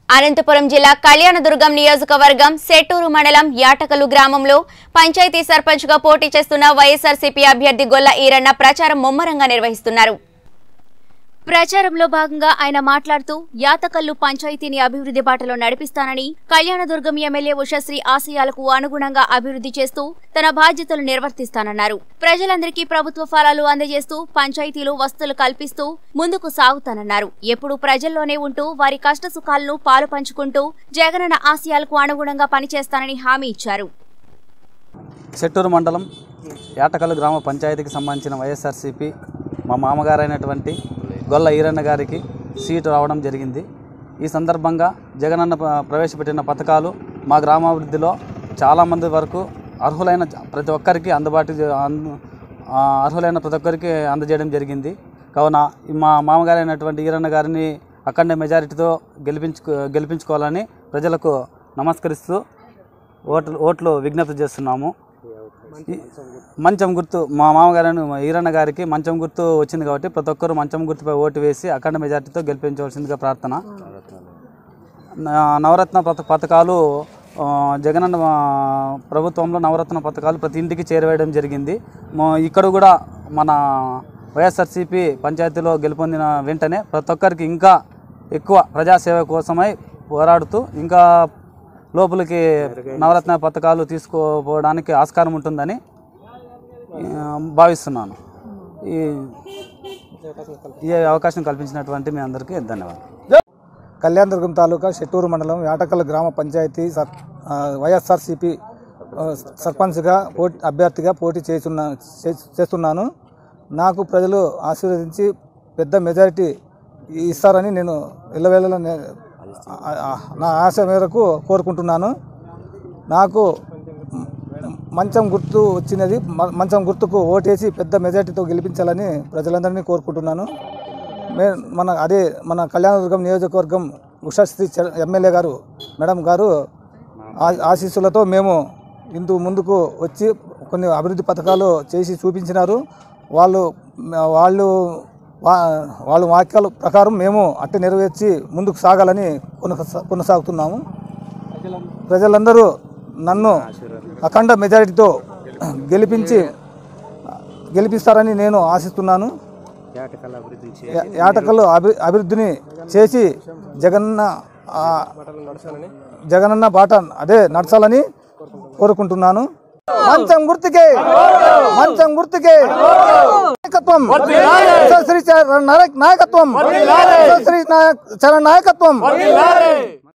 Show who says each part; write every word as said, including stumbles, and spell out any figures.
Speaker 1: అనంతపురం జిల్లా కళ్యాణదుర్గం నియోజకవర్గం సెట్టూరు మండలం యాటకలు గ్రామంలో పంచాయతీ సర్పంచ్గా పోటీ చేస్తున్న వైఎస్ఆర్సీపీ అభ్యర్థి గొల్ల ఈరన్న ప్రచారం ముమ్మరంగా నిర్వహిస్తున్నారు. ప్రచారంలో భాగంగా ఆయన మాట్లాడుతూ యాతకల్లు పంచాయతీని అభివృద్ధి బాటలో నడిపిస్తానని, కళ్యాణదుర్గం ఎమ్మెల్యే ఉషశ్రీ ఆశయాలకు అనుగుణంగా అభివృద్ధి చేస్తూ తన బాధ్యతలు నిర్వర్తిస్తానన్నారు. ప్రజలందరికీ ప్రభుత్వ ఫలాలు అందజేస్తూ పంచాయతీలు వసతులు కల్పిస్తూ ముందుకు సాగుతానన్నారు. ఎప్పుడూ ప్రజల్లోనే ఉంటూ వారి కష్ట సుఖాలను పాలు పంచుకుంటూ జగనన్న ఆశయాలకు అనుగుణంగా పనిచేస్తానని హామీ ఇచ్చారు.
Speaker 2: సెట్టూరు మండలం యాటకల్లు గ్రామ పంచాయతీకి సంబంధించిన వైఎస్ఆర్సీపీ మా మామగారైనటువంటి గొల్ల ఈరన్న గారికి సీటు రావడం జరిగింది. ఈ సందర్భంగా జగనన్న ప్రవేశపెట్టిన పథకాలు మా గ్రామాభివృద్ధిలో చాలామంది వరకు అర్హులైన ప్రతి ఒక్కరికి అందుబాటు అర్హులైన ప్రతి ఒక్కరికి అందజేయడం జరిగింది. కావున మా మామగారైనటువంటి ఈరన్న గారిని అఖండ మెజారిటీతో గెలిపించు గెలిపించుకోవాలని ప్రజలకు నమస్కరిస్తూ ఓట్లు ఓట్లు విజ్ఞప్తి చేస్తున్నాము. మంచం గుర్తు మా మామగారు ఈరన్న గారికి మంచం గుర్తు వచ్చింది కాబట్టి ప్రతి ఒక్కరు మంచం గుర్తుపై ఓటు వేసి అఖండ మెజార్టీతో గెలిపించవలసిందిగా ప్రార్థన. నవరత్న పథకాలు జగనన్న ప్రభుత్వంలో నవరత్న పథకాలు ప్రతి ఇంటికి చేరవేయడం జరిగింది. ఇక్కడ కూడా మన వైఎస్ఆర్సీపీ పంచాయతీలో గెలుపొందిన వెంటనే ప్రతి ఒక్కరికి ఇంకా ఎక్కువ ప్రజాసేవ కోసమై పోరాడుతూ ఇంకా లోపలికి నవరత్న పథకాలు తీసుకోపోవడానికి ఆస్కారం ఉంటుందని భావిస్తున్నాను. ఈ ఈ అవకాశం కల్పించినటువంటి మీ అందరికీ ధన్యవాదాలు.
Speaker 3: కళ్యాణదుర్గం తాలూకా సెట్టూరు మండలం యాటకల్ గ్రామ పంచాయతీ సర్ వైఎస్ఆర్సీపీ సర్పంచ్గా పోటీ అభ్యర్థిగా పోటీ చేస్తున్నా చేస్తున్నాను. నాకు ప్రజలు ఆశీర్వదించి పెద్ద మెజారిటీ ఇస్తారని నేను ఎల్లవేళలా నా ఆశ మేరకు కోరుకుంటున్నాను. నాకు మంచం గుర్తు వచ్చినది, మంచం గుర్తుకు ఓటేసి పెద్ద మెజార్టీతో గెలిపించాలని ప్రజలందరినీ కోరుకుంటున్నాను. మే మన అదే మన కళ్యాణదుర్గం నియోజకవర్గం ఉషశ్రీ ఎమ్మెల్యే గారు మేడం గారు ఆశీస్సులతో మేము ఇందు ముందుకు వచ్చి కొన్ని అభివృద్ధి పథకాలు చేసి చూపించినారు. వాళ్ళు వాళ్ళు వాళ్ళ వాక్యాల ప్రకారం మేము అట్టే నెరవేర్చి ముందుకు సాగాలని కొనసాగుతున్నాము. ప్రజలందరూ నన్ను అఖండ మెజారిటీతో గెలిపించి గెలిపిస్తారని నేను ఆశిస్తున్నాను. యాటకల్లు అభి అభివృద్ధిని చేసి జగనన్న జగనన్న బాట అదే నడచాలని కోరుకుంటున్నాను. మంచం గుర్తుకే మంచం గుర్తుకే నాయకత్వం శ్రీ నాయకత్వం శ్రీ చరణ్ నాయకత్వం.